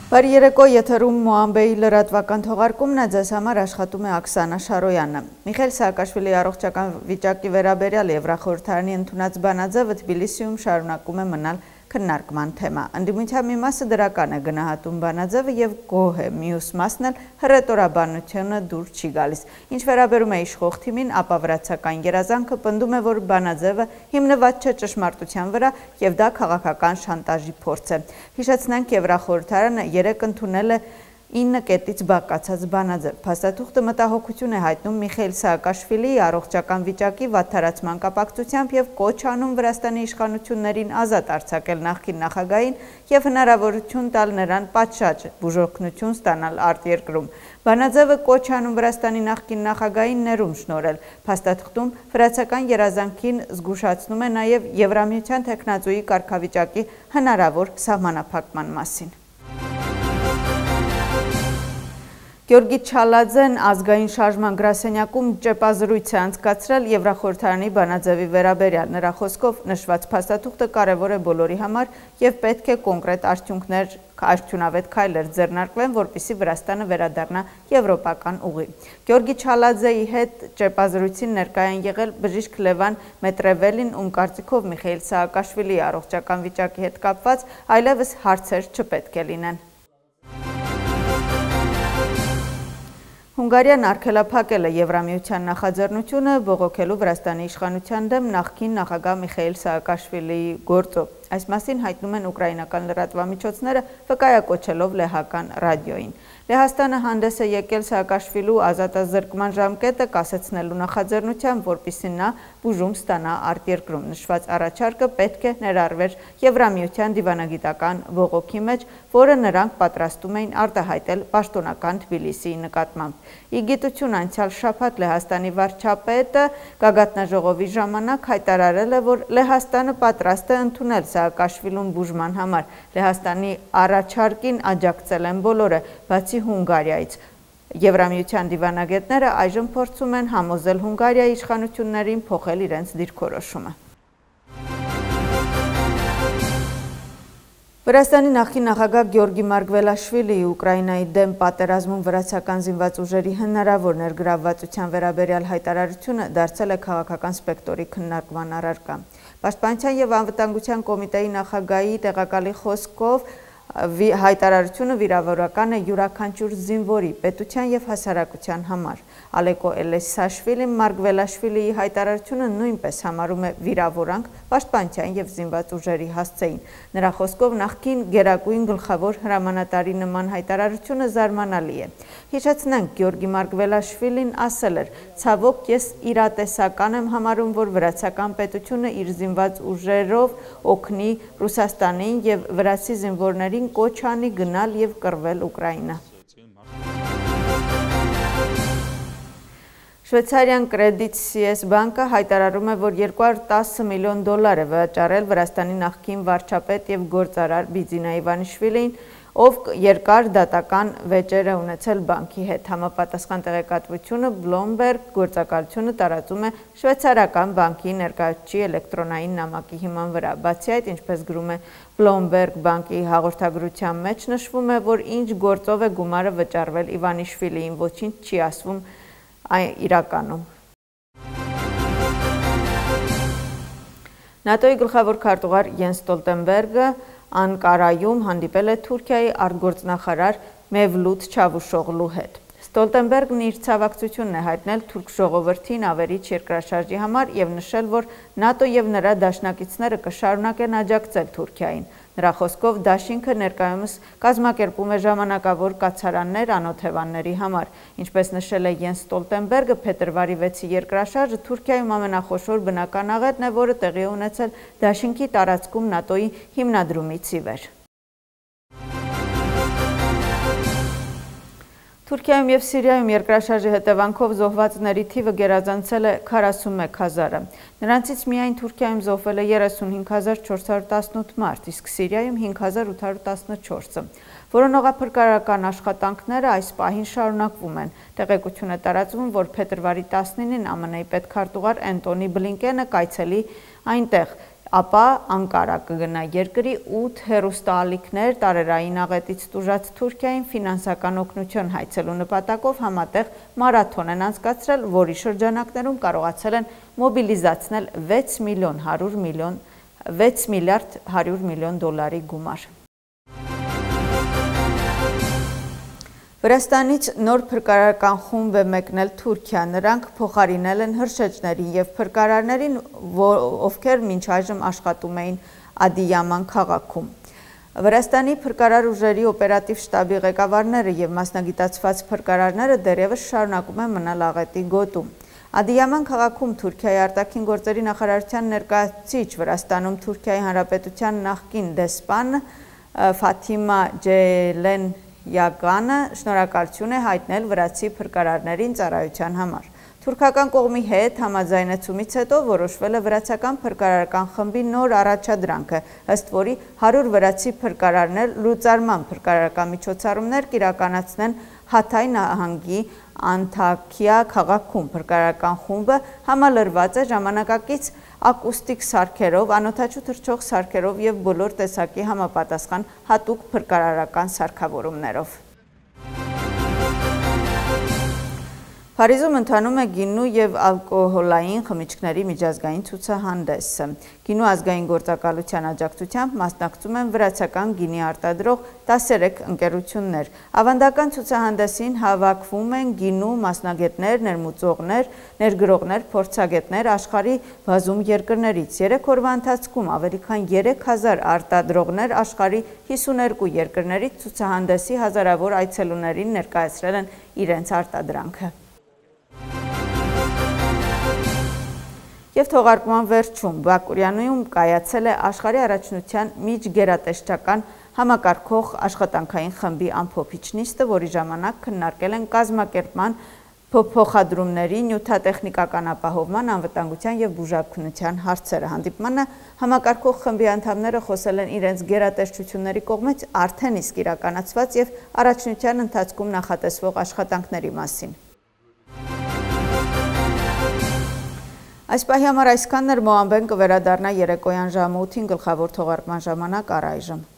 Բարի երեկո, եթերում Մոամբեի լրատվական թողարկումն է, ձեզ համար աշխատում է Աքսանա Շարոյանը։ Միխայել Սաակաշվիլիի առողջական վիճակի վերաբերյալ Եվրախորհրդարանի ընդունած բանաձևը Թբիլիսիում շարունակում է մնալ քննարկման թեմա։ Ընդդիմության մի մասը դրական է գնահատում բանաձևը եւ գոհ է, մյուս մասն էլ հռետորաբանությունը դուր չի գալիս։ Ինչ վերաբերում է իշխող թիմին, ապա վրացական երազանքը պնդում է, որ բանաձևը հիմնված չէ ճշմարտության վրա եւ դա քաղաքական շանտաժի փորձ է։ Հիշեցնենք, Եվրախորհրդարանը երեկ ընդունել է 9 կետից բաղկացած բանաձև։ Փաստաթուղթը մտահոգություն է հայտնում Միխայել Սաակաշվիլիի առողջական վիճակի վատթարացման կապակցությամբ եւ կոչ անում Վրաստանի իշխանություններին ազատ արձակել նախկին նախագահին եւ հնարավորություն տալ նրան պատշաճ բուժօգնություն ստանալ արտերկրում։ Բանաձևը կոչ անում Վրաստանի նախկին նախագահին ներում շնորհել։ Փաստաթղթում վրացական երազանքին զգուշացնում է նաեւ Եվրամիության տեխնազոյի կարգավիճակի հնարավոր սահմանափակման մասին։ Գյորգի Չալաձեն ազգային շարժման գրասենյակում ճեպազրույց է անցկացրել Եվրախորհրդարանի բանաձևի վերաբերյալ։ Նրա խոսքով նշված փաստաթուղթը կարևոր է բոլորի համար եւ պետք է կոնկրետ արդյունավետ քայլեր ձեռնարկվեն, որպեսզի Վրաստանը վերադառնա եվրոպական ուղի։ Գյորգի Չալաձեի հետ ճեպազրույցին ներկայ են եղել բժիշկ Լևան Մետրևելին, ում կարծիքով Միխայել Սաակաշվիլիի առողջական վիճակի հետ կապված այլևս հարցեր չպետք է լինեն։ Հունգարիան արգելափակել է Եվրամիության նախաձեռնությունը բողոքելու Վրաստանի իշխանության դեմ նախկին նախագահ Միխայել Սաակաշվիլիի գործով։ Այս մասին հայտնում են ուկրաինական լրատվամիջոցները, վկայակոչելով լեհական ռադիոյին։ Լեհաստանը հանդես է եկել Սաակաշվիլու ազատազրկման ժամկետը կասեցնելու նախաձեռնությամբ, որպեսզի նա բուժում ստանա արտերկրում։ Նշված առաջարկը պետք է ներառվեր Եվրամիության դիվանագիտական բողոքի մեջ, որը նրանք պատրաստում էին արտահայտել պաշտոնական Թբիլիսիի նկատմամբ։ Ի գիտություն անցյալ շաբաթ Լեհաստանի վարչապետը գագաթնաժողովի ժամանակ հայտարարել է, որ Լեհաստանը պատրաստ է ընդունել Սաակաշվիլուն բուժման համար։ Լեհաստանի առաջարկին աջակցել են բոլորը, բացի Հունգարիայից։ Եվրամիության դիվանագետները այժմ փորձում են համոզել Հունգարիայի իշխանություններին փոխել իրենց դիրքորոշումը։ Վրաստանի նախկին նախագահ Գյորգի Մարգվելաշվիլիի Ուկրաինայի դեմ պատերազմում վրացական զինված ուժերի հնարավոր ներգրավվածության վերաբերյալ հայտարարությունը դարձել է քաղաքական սպեկտրի քննարկման առարկա։ Պաշտպանության եւ անվտանգության կոմիտեի նախագահի տեղակալի խոսքով հայտարարությունը վիրավորական է յուրաքանչյուր զինվորի, պետության եւ հասարակության համար։ Ալեկո Էլեսաշվիլին Մարգվելաշվիլիի հայտարարությունը նույնպես համարում է վիրավորանք պաշտպանության եւ զինված ուժերի հասցեին։ Նրա խոսքով նախկին գերագույն գլխավոր հրամանատարի նման հայտարարությունը զարմանալի է։ Հիշեցնենք, Գյորգի Մարգվելաշվիլին ասել էր. «Ցավոք, ես իրատեսական եմ համարում, որ վրացական պետությունը իր զինված ուժերով օգնի Ռուսաստանին եւ վրացի զինվորներին կոչ անի գնալ եւ կռվել Ուկրաինա»։ Շվեյցարիան Credit Suisse բանկը հայտարարում է, որ $210 միլիոն է վճարել Վրաստանի նախկին վարչապետ եւ գործարար Բիձինա Իվանիշվիլին, ով երկար դատական վեճեր է ունեցել բանկի հետ։ Համապատասխան տեղեկատվությունը Bloomberg գործակալությունը տարածում է շվեյցարական բանկի ներկայացուցիչի էլեկտրոնային նամակի հիման վրա։ Բացի այդ, ինչպես գրում է Bloomberg բանկի հաղորդագրության մեջ, նշվում է, որ ինչ գործով է գումարը վճարվել Իվանիշվիլիին, ոչինչ չի ասվում իրականում։ ՆԱՏՕ-ի գլխավոր քարտուղար Յենս Ստոլտենբերգը Անկարայում հանդիպել է Թուրքիայի արտգործնախարար Մևլութ Չավուշօղլու հետ։ Ստոլտենբերգն իր ցավակցությունն է հայտնել թուրք ժողովրդին ավերիչ երկրաշարժի համար եւ նշել, որ ՆԱՏՕ եւ նրա դաշնակիցները կշարունակեն աջակցել Թուրքիային։ Նրա խոսքով դաշինքը ներկայումս կազմակերպում է ժամանակավոր կացարաններ անօթևանների համար։ Ինչպես նշել է Յենս Ստոլտենբերգը, փետրվարի 6-ի երկրաշարժը Թուրքիայում ամենախոշոր բնական աղետն է, որը տեղի է ունեցել դաշինքի տարածքում ՆԱՏՕ-ի հիմնադրումից ի վեր։ Թուրքիայում եւ Սիրիայում երկրաշարժի հետևանքով զոհվածների թիվը գերազանցել է 41,000-ը։ Նրանցից միայն Թուրքիայում զոհվել է 35,418 մարդ, իսկ Սիրիայում 5,814-ը։ Որոնողափրկարարական աշխատանքները այս պահին շարունակվում են։ Տեղեկություն է տարածվում, որ փետրվարի 19-ին ԱՄՆ-ի պետքարտուղար Էնտոնի Բլինկենը կայցելի այնտեղ։ ապա Անկարա կգնա երկրի 8 հեռուստաալիքներ տարերային աղետից տուժած Թուրքիային ֆինանսական օգնություն հայցելու նպատակով համատեղ մարաթոն են անցկացրել, որի շրջանակներում կարողացել են մոբիլիզացնել 6 միլիարդ 100 միլիոն դոլարի գումար։ Վրաստանից նոր փրկարարական խումբ է մեկնել Թուրքիա, նրանք փոխարինել են հրշեջներին և փրկարարներին, ովքեր մինչ այժմ աշխատում էին Ադիյաման քաղաքում։ Վրաստանի փրկարար ուժերի օպերատիվ շտաբի ղեկավարները և մասնագիտացված փրկարարները դեռևս շարունակում են մնալ աղետի գոտում։ Ադիյաման քաղաքում Թուրքիայի արտաքին գործերի նախարարության ներկայացուցիչ, Վրաստանում Թուրքիայի Հանրապետության նախկին դեսպան Ֆաթիմա Ջելեն Յագանը շնորհակալություն է հայտնել վրացի փրկարարներին ծառայության համար։ Թուրքական կողմի հետ համաձայնեցումից հետո որոշվել է վրացական փրկարարական խմբի նոր առաջադրանքը, ըստ որի 100 վրացի փրկարարներ լուծարման փրկարարական միջոցառումներ կիրականացնեն Հաթայ նահանգի Անթաքիա քաղաքում։ Փրկարարական խումբը համալրված է ժամանակակից ակուստիկ սարքերով, անօդաչու թռչող սարքերով և բոլոր տեսակի համապատասխան հատուկ փրկարարական սարքավորումներով։ Փարիզում ընթանում է գինու և ալկոհոլային խմիչքների միջազգային ցուցահանդեսը։ Գինու ազգային գործակալության աջակցությամբ մասնակցում են վրացական գինի արտադրող 13 ընկերություններ։ Ավանդական ցուցահանդեսին հավաքվում են գինու մասնագետներ, ներմուծողներ, ներգրողներ, փորձագետներ աշխարհի բազում երկրներից։ 3 օրվա ընթացքում ավելի քան 3000 արտադրողներ աշխարհի 52 երկրներից ցուցահանդեսի հազարավոր այցելուներին ներկայացրել են իրենց արտադրանքը։ Եվ թողարկման վերջում Բաքուրյանում կայացել է աշխարհի առաջնության միջգերատեսչական համակարգող աշխատանքային խմբի ամփոփիչ նիստը, որի ժամանակ քննարկել են կազմակերպման, փոխադրումների, նյութատեխնիկական ապահովման, անվտանգության և բուժաբանության հարցերը։ Հանդիպմանը համակարգող խմբի անդամները խոսել են իրենց գերատեսչությունների կողմից արդեն իսկ իրականացված և առաջնության ընթացքում նախատեսվող աշխատանքների մասին։ Այս պահի համար այսքանն էր, Մոամբեն կվերադառնա երեկոյան ժամը 8-ին գլխավոր թողարկման ժամանակ առայժմ։